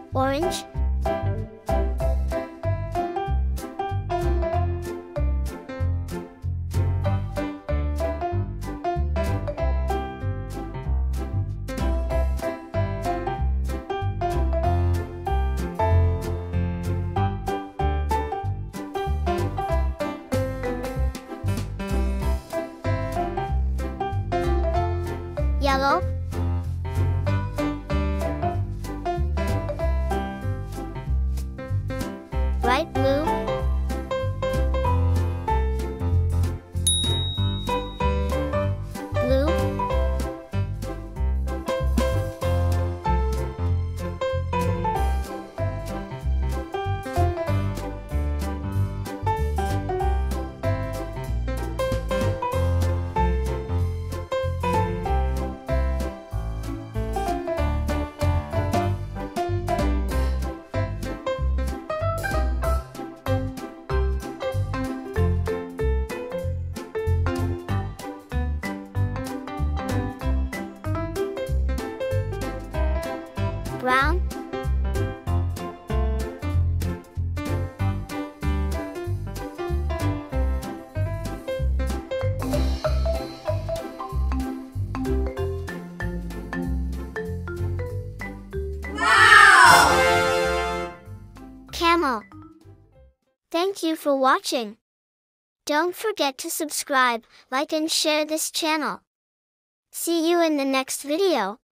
Orange, yellow, bright blue, blue, brown, camel. Thank you for watching. Don't forget to subscribe, like and share this channel. See you in the next video.